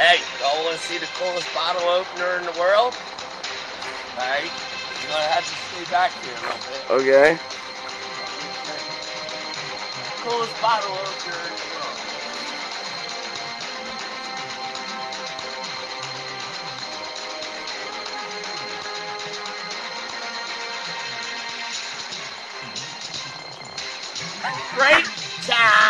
Hey, y'all want to see the coolest bottle opener in the world? Alright, you're going to have to stay back here a little bit. Okay. Coolest bottle opener in the world. Great job!